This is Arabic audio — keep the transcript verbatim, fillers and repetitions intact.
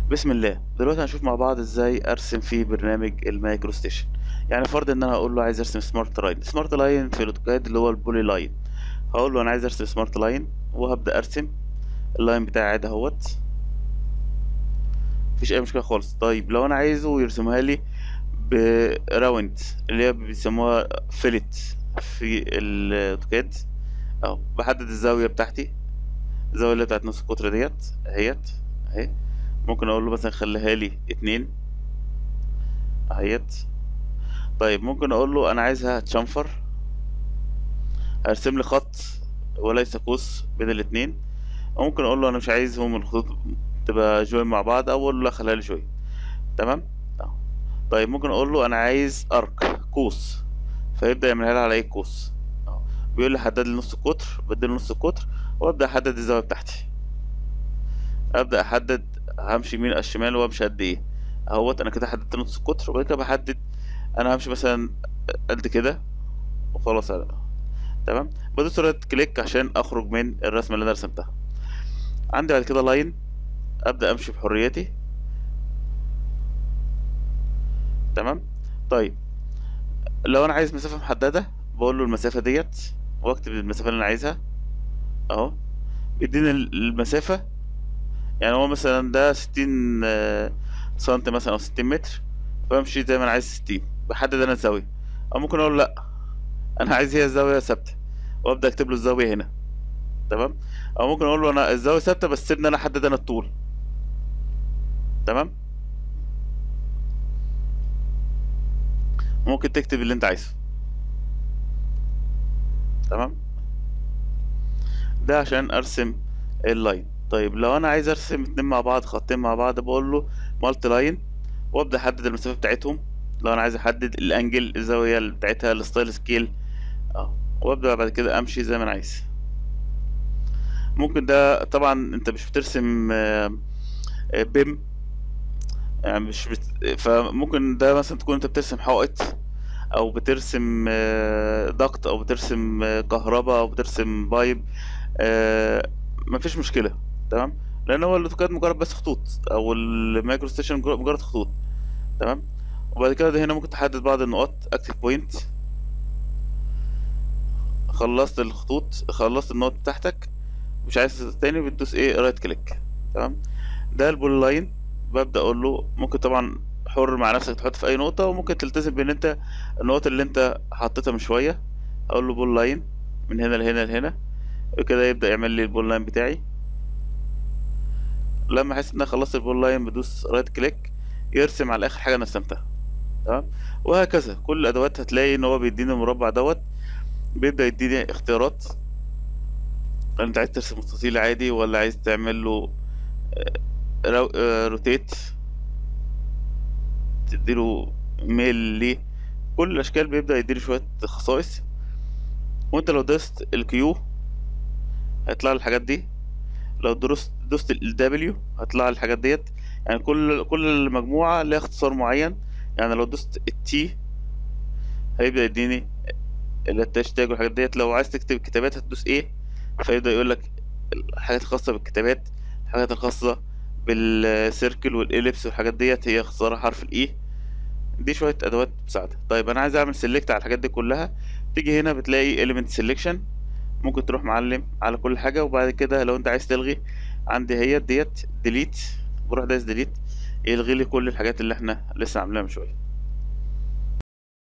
بسم الله. دلوقتي هنشوف مع بعض ازاي ارسم في برنامج المايكرو ستيشن. يعني فرض ان انا هقول له عايز ارسم سمارت لاين. سمارت لاين في الاوتوكاد اللي هو البولي لاين. هقول له انا عايز ارسم سمارت لاين وهبدا ارسم اللاين بتاعي عادي اهوت، مفيش اي مشكله خالص. طيب لو انا عايزه يرسمها لي براوند اللي هي بيسموها فيلت في الاوتوكاد، اهو بحدد الزاويه بتاعتي، الزاويه اللي بتاعت نص القطر ديت اهيت اهي. ممكن اقول له مثلا خليها لي اتنين اهيت. طيب ممكن اقول له انا عايزها تشنفر، هرسم لي خط وليس قوس بين الاتنين. او ممكن اقول له انا مش عايزهم الخطوط تبقى جوين مع بعض، او اقول له لا خليها لي شويه. تمام أهو. طيب ممكن اقول له انا عايز ارك قوس، فيبدا يعملها لي على ايه قوس أهو. بيقول لي حدد لي نص القطر، بديله نص القطر وابدا احدد الزاويه بتاعتي. ابدا احدد همشي يمين على الشمال وامشي قد ايه اهوت. انا كده حددت نص القطر، وبعد كده بحدد انا همشي مثلا قد كده وخلاص. أنا تمام بدوس رايت كليك عشان اخرج من الرسمه اللي انا رسمتها. عندي بعد كده لاين، ابدا امشي بحريتي. تمام. طيب لو انا عايز مسافه محدده بقول له المسافه ديت واكتب المسافه اللي انا عايزها اهو. بيديني المسافه، يعني هو مثلا ده ستين آه، سنتي مثلا او ستين متر، فامشي زي ما انا عايز ستين. بحدد انا الزاويه، او ممكن اقول له لا انا عايز هي الزاويه ثابته وابدا اكتب له الزاويه هنا. تمام. او ممكن اقول له انا الزاويه ثابته بس سيبني انا احدد انا الطول. تمام. ممكن تكتب اللي انت عايزه. تمام. ده عشان ارسم اللاين. طيب لو انا عايز ارسم اتنين مع بعض، خطين مع بعض، بقول له مالتي لاين وابدا احدد المسافه بتاعتهم. لو انا عايز احدد الانجل الزاويه بتاعتها الستايل سكيل اه، وابدا بعد كده امشي زي ما انا عايز. ممكن ده طبعا انت مش بترسم آه، آه، بيم، يعني مش بت... فممكن ده مثلا تكون انت بترسم حائط، او بترسم آه، ضغط، او بترسم آه، كهرباء، او بترسم بايب. آه، مفيش مشكله. تمام. لان هو الاوتوكاد مجرد بس خطوط، او المايكرو ستيشن مجرد خطوط. تمام. وبعد كده ده هنا ممكن تحدد بعض النقاط، اكتف بوينت. خلصت الخطوط، خلصت النقط بتاعتك، مش عايز تاني بتدوس ايه رايت كليك. تمام. ده البول لاين. ببدأ اقول له ممكن طبعا حر مع نفسك تحط في اي نقطة، وممكن تلتزم بان انت النقط اللي انت حطيتها من شوية. اقول له بول لاين من هنا لهنا لهنا، وكده يبدأ يعمل لي البول لاين بتاعي. لما احس ان انا خلصت البول لاين بدوس رايت كليك يرسم على اخر حاجة انا رسمتها. تمام. وهكذا كل الادوات هتلاقي ان هو بيديني المربع دوت، بيبدأ يديني اختيارات. انت عايز ترسم مستطيل عادي، ولا عايز تعمل له رو... آه، روتيت، تديله ميل ليه. كل الاشكال بيبدأ يديله شوية خصائص. وانت لو دوست الكيو هيطلع لي الحاجات دي، لو درست دوست الدبليو هيطلع لي الحاجات ديت. يعني كل كل مجموعة ليها اختصار معين. يعني لو دوست التي هيبدأ يديني الهاشتاج والحاجات ديت. لو عايز تكتب كتابات هتدوس ايه، فيبدأ يقول لك الحاجات الخاصة بالكتابات. الحاجات الخاصة بالسيركل والإليبس والحاجات ديت هي اختصارها حرف الاي. دي شوية ادوات مساعدة. طيب انا عايز اعمل سيلكت على الحاجات دي كلها، تيجي هنا بتلاقي element selection. ممكن تروح معلم على كل حاجة، وبعد كده لو انت عايز تلغي عندي هي ديت delete، بروح دايس delete يلغي لي كل الحاجات اللي احنا لسه عاملينها من شوية.